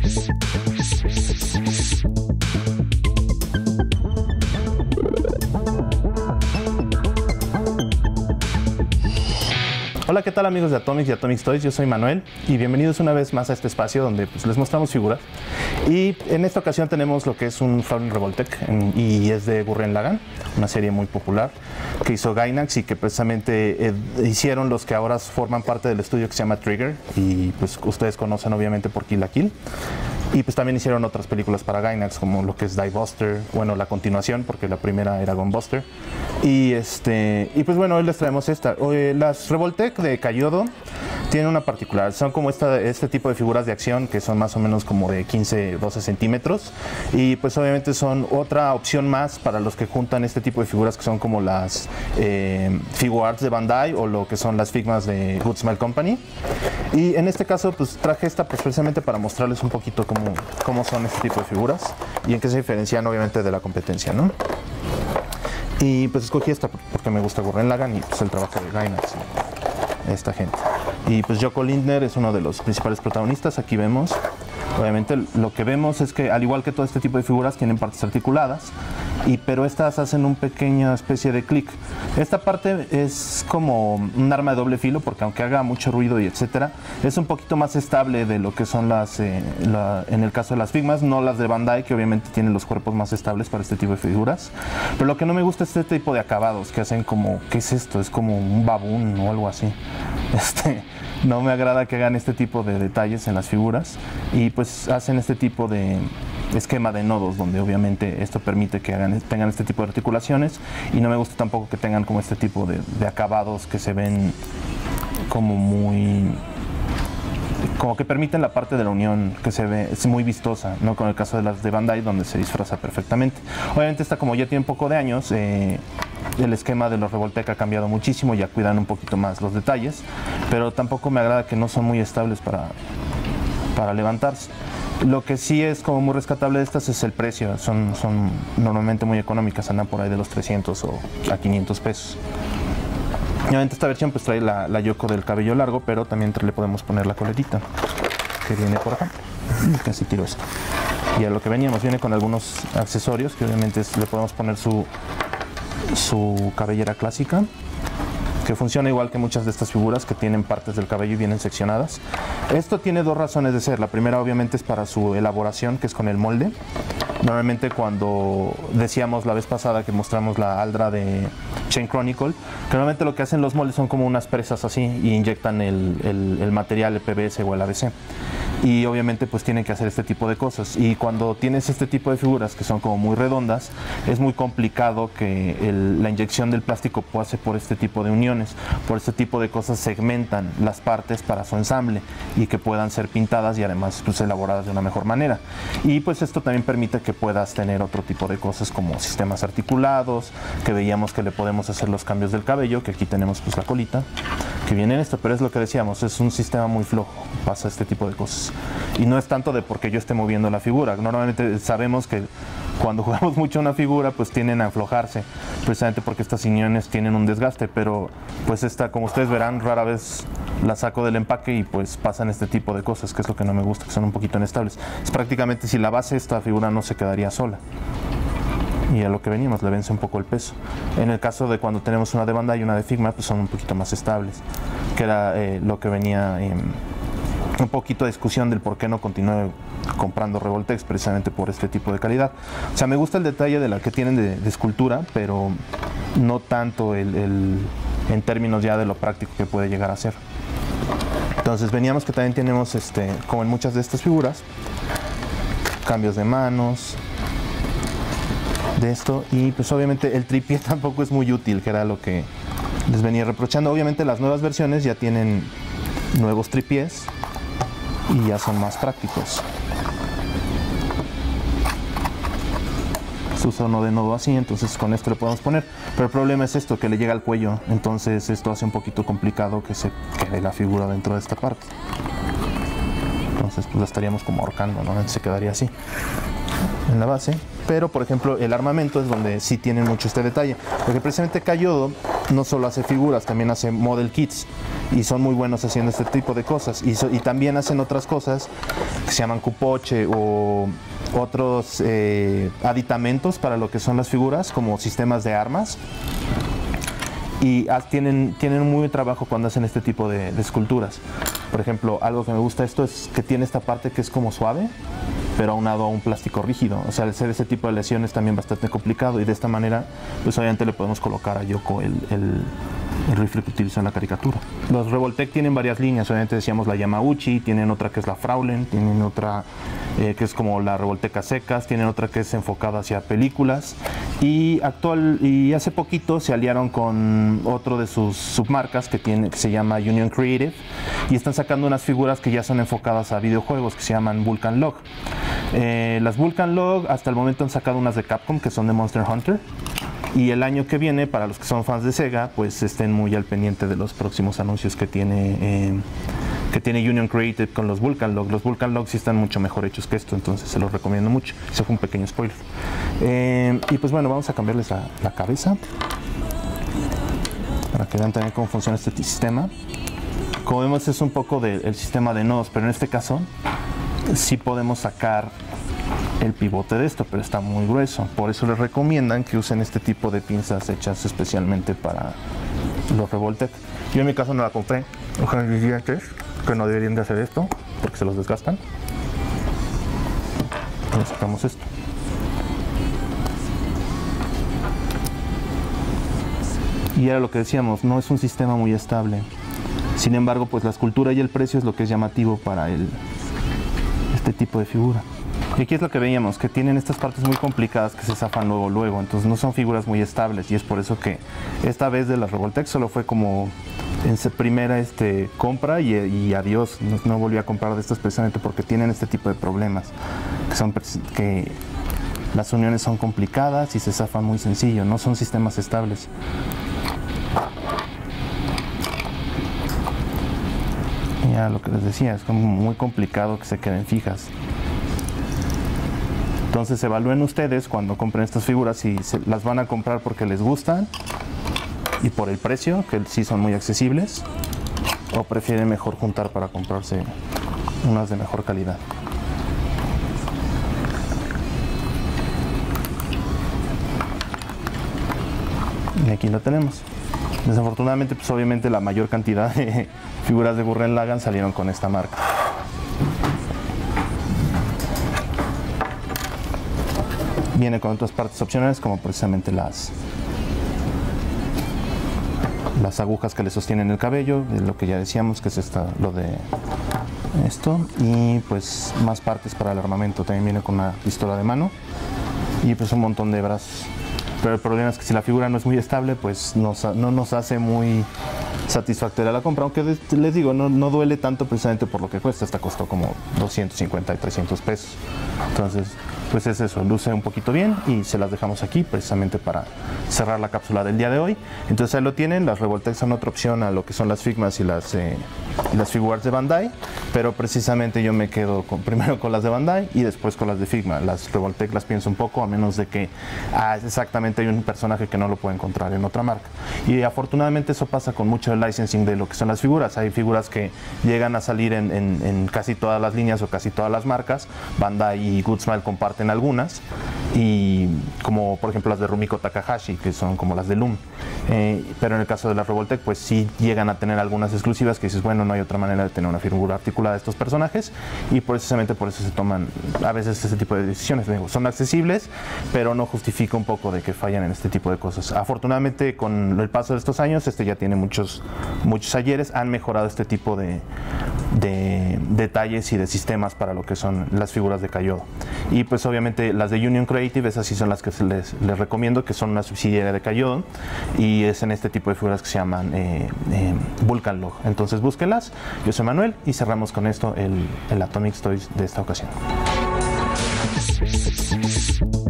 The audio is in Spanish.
Hola, ¿qué tal amigos de Atomics y Atomics Toys? Yo soy Manuel y bienvenidos una vez más a este espacio donde les mostramos figuras. Y en esta ocasión tenemos lo que es un Fallen Revoltech y es de Gurren Lagann, una serie muy popular que hizo Gainax y que precisamente hicieron los que ahora forman parte del estudio que se llama Trigger y pues ustedes conocen obviamente por Kill la Kill. Y pues también hicieron otras películas para Gainax como lo que es Die Buster, bueno, la continuación porque la primera era Gunbuster. Y pues bueno, hoy les traemos esta. Las Revoltech de Kaiyodo tienen una particular, son como este tipo de figuras de acción que son más o menos como de 15-12 centímetros y pues obviamente son otra opción más para los que juntan este tipo de figuras que son como las Figuarts de Bandai o lo que son las Figmas de Good Smile Company. Y en este caso pues traje esta pues precisamente para mostrarles un poquito cómo son este tipo de figuras y en qué se diferencian obviamente de la competencia, ¿no? Y pues escogí esta porque me gusta Gurren Lagann y pues el trabajo de Gainax y esta gente. Y pues Joko Lindner es uno de los principales protagonistas. Aquí vemos, obviamente lo que vemos es que al igual que todo este tipo de figuras tienen partes articuladas, pero estas hacen una pequeña especie de clic. Esta parte es como un arma de doble filo porque aunque haga mucho ruido y etcétera, es un poquito más estable de lo que son las, en el caso de las Figmas, no las de Bandai que obviamente tienen los cuerpos más estables para este tipo de figuras. Pero lo que no me gusta es este tipo de acabados que hacen como, ¿qué es esto? Es como un baboon o algo así. No me agrada que hagan este tipo de detalles en las figuras y pues hacen este tipo de esquema de nodos donde obviamente esto permite que tengan este tipo de articulaciones y no me gusta tampoco que tengan como este tipo de acabados que se ven como como que permiten la parte de la unión que se ve, es muy vistosa, no con el caso de las de Bandai donde se disfraza perfectamente. Obviamente esta como ya tiene un poco de años, el esquema de los Revoltech ha cambiado muchísimo, ya cuidan un poquito más los detalles, pero tampoco me agrada que no son muy estables para levantarse. Lo que sí es como muy rescatable de estas es el precio, son normalmente muy económicas, andan por ahí de los 300 o a 500 pesos. Obviamente esta versión pues trae la Yoko del cabello largo, pero también le podemos poner la coletita que viene por acá. Casi tiro esto. Y a lo que veníamos, viene con algunos accesorios que obviamente le podemos poner su cabellera clásica, que funciona igual que muchas de estas figuras que tienen partes del cabello y vienen seccionadas. Esto tiene dos razones de ser. La primera obviamente es para su elaboración, que es con el molde. Normalmente cuando decíamos la vez pasada que mostramos la Aldra de Chain Chronicle, que normalmente lo que hacen los moldes son como unas presas así y inyectan el material, el PVS o el ABC. Y obviamente pues tienen que hacer este tipo de cosas y cuando tienes este tipo de figuras que son como muy redondas es muy complicado que la inyección del plástico pase por este tipo de uniones, por este tipo de cosas segmentan las partes para su ensamble y que puedan ser pintadas y además pues elaboradas de una mejor manera y pues esto también permite que puedas tener otro tipo de cosas como sistemas articulados, que veíamos que le podemos hacer los cambios del cabello, que aquí tenemos pues la colita que viene en esto, pero es lo que decíamos, es un sistema muy flojo, pasa este tipo de cosas. Y no es tanto de porque yo esté moviendo la figura. Normalmente sabemos que cuando jugamos mucho una figura pues tienden a aflojarse, precisamente porque estas uniones tienen un desgaste, pero pues esta, como ustedes verán, rara vez la saco del empaque y pues pasan este tipo de cosas, que es lo que no me gusta, que son un poquito inestables. Es prácticamente si la base esta figura no se quedaría sola. Y a lo que venimos, le vence un poco el peso. En el caso de cuando tenemos una de Bandai y una de Figma, pues son un poquito más estables, que era lo que venía un poquito de discusión del por qué no continué comprando Revoltech precisamente por este tipo de calidad. O sea, me gusta el detalle de la que tienen de escultura, pero no tanto en términos ya de lo práctico que puede llegar a ser. Entonces veníamos que también tenemos, como en muchas de estas figuras, cambios de manos, de esto, y pues obviamente el tripié tampoco es muy útil, que era lo que les venía reprochando. Obviamente las nuevas versiones ya tienen nuevos tripiés y ya son más prácticos. Se usa uno de nodo así, entonces con esto le podemos poner, pero el problema es esto, que le llega al cuello, entonces esto hace un poquito complicado que se quede la figura dentro de esta parte. Entonces pues la estaríamos como ahorcando, ¿no? Se quedaría así en la base, pero por ejemplo el armamento es donde sí tienen mucho este detalle, porque precisamente Kaiyodo no solo hace figuras, también hace model kits, y son muy buenos haciendo este tipo de cosas. Y también hacen otras cosas que se llaman cupoche o otros aditamentos para lo que son las figuras, como sistemas de armas. Y tienen muy buen trabajo cuando hacen este tipo de esculturas. Por ejemplo, algo que me gusta esto es que tiene esta parte que es como suave, pero aunado a un plástico rígido. O sea, al ser ese tipo de lesiones también bastante complicado, y de esta manera, pues obviamente le podemos colocar a Yoko el rifle que utilizó en la caricatura. Los Revoltech tienen varias líneas, obviamente decíamos la Yamauchi, tienen otra que es la Fraulein, tienen otra que es como la Revoltech a secas, tienen otra que es enfocada hacia películas, y hace poquito se aliaron con otro de sus submarcas que se llama Union Creative, y están sacando unas figuras que ya son enfocadas a videojuegos que se llaman Vulcan Log. Las Vulcan Log hasta el momento han sacado unas de Capcom que son de Monster Hunter, y el año que viene, para los que son fans de Sega, pues estén muy al pendiente de los próximos anuncios que tiene Union Creative con los Vulcan Log. Los Vulcan Log sí están mucho mejor hechos que esto, entonces se los recomiendo mucho. Eso fue un pequeño spoiler. Y pues bueno, vamos a cambiarles la cabeza para que vean también cómo funciona este sistema. Como vemos, es un poco del sistema de nodos, pero en este caso sí podemos sacar el pivote de esto, pero está muy grueso. Por eso les recomiendan que usen este tipo de pinzas hechas especialmente para los Revoltech. Yo en mi caso no la compré. Ojalá que no deberían de hacer esto porque se los desgastan. Y sacamos esto. Y era lo que decíamos, no es un sistema muy estable. Sin embargo, pues la escultura y el precio es lo que es llamativo para este tipo de figura. Y aquí es lo que veíamos, que tienen estas partes muy complicadas que se zafan luego, entonces no son figuras muy estables, y es por eso que esta vez de las Revoltech solo fue como en su primera compra y adiós, no volví a comprar de estas precisamente porque tienen este tipo de problemas, que las uniones son complicadas y se zafan muy sencillo, no son sistemas estables. Ya lo que les decía, es como muy complicado que se queden fijas. Entonces evalúen ustedes cuando compren estas figuras si las van a comprar porque les gustan y por el precio, que sí son muy accesibles, o prefieren mejor juntar para comprarse unas de mejor calidad. Y aquí lo tenemos. Desafortunadamente, pues obviamente la mayor cantidad de figuras de Gurren Lagann salieron con esta marca. Viene con otras partes opcionales, como precisamente las agujas que le sostienen el cabello, lo que ya decíamos que es lo de esto, y pues más partes para el armamento. También viene con una pistola de mano y pues un montón de brazos. Pero el problema es que si la figura no es muy estable, pues no nos hace muy satisfactoria la compra, aunque les digo, no duele tanto precisamente por lo que cuesta. Esta costó como 250 y 300 pesos. Entonces, pues es eso, luce un poquito bien y se las dejamos aquí precisamente para cerrar la cápsula del día de hoy. Entonces ahí lo tienen, las Revoltech son otra opción a lo que son las Figmas y las Figuarts de Bandai, pero precisamente yo me quedo primero con las de Bandai y después con las de Figma. Las Revoltech las pienso un poco, a menos de que exactamente hay un personaje que no lo puede encontrar en otra marca. Y afortunadamente eso pasa con mucho del licensing de lo que son las figuras. Hay figuras que llegan a salir en casi todas las líneas o casi todas las marcas. Bandai y Good Smile comparten algunas, y como por ejemplo las de Rumiko Takahashi, que son como las de Loom. Pero en el caso de las Revoltech, pues sí llegan a tener algunas exclusivas que dices, bueno, no hay otra manera de tener una figura articulada de estos personajes, y precisamente por eso se toman a veces ese tipo de decisiones. Son accesibles, pero no justifica un poco de que fallan en este tipo de cosas. Afortunadamente, con el paso de estos años, ya tiene muchos ayeres, han mejorado este tipo de detalles y de sistemas para lo que son las figuras de Kaiyodo. Y pues obviamente las de Union Creative, esas sí son las que les recomiendo, que son una subsidiaria de Kaiyodo, y es en este tipo de figuras que se llaman Vulcan Log. Entonces búsquenlas. Yo soy Manuel y cerramos con esto el Atomic Toys de esta ocasión.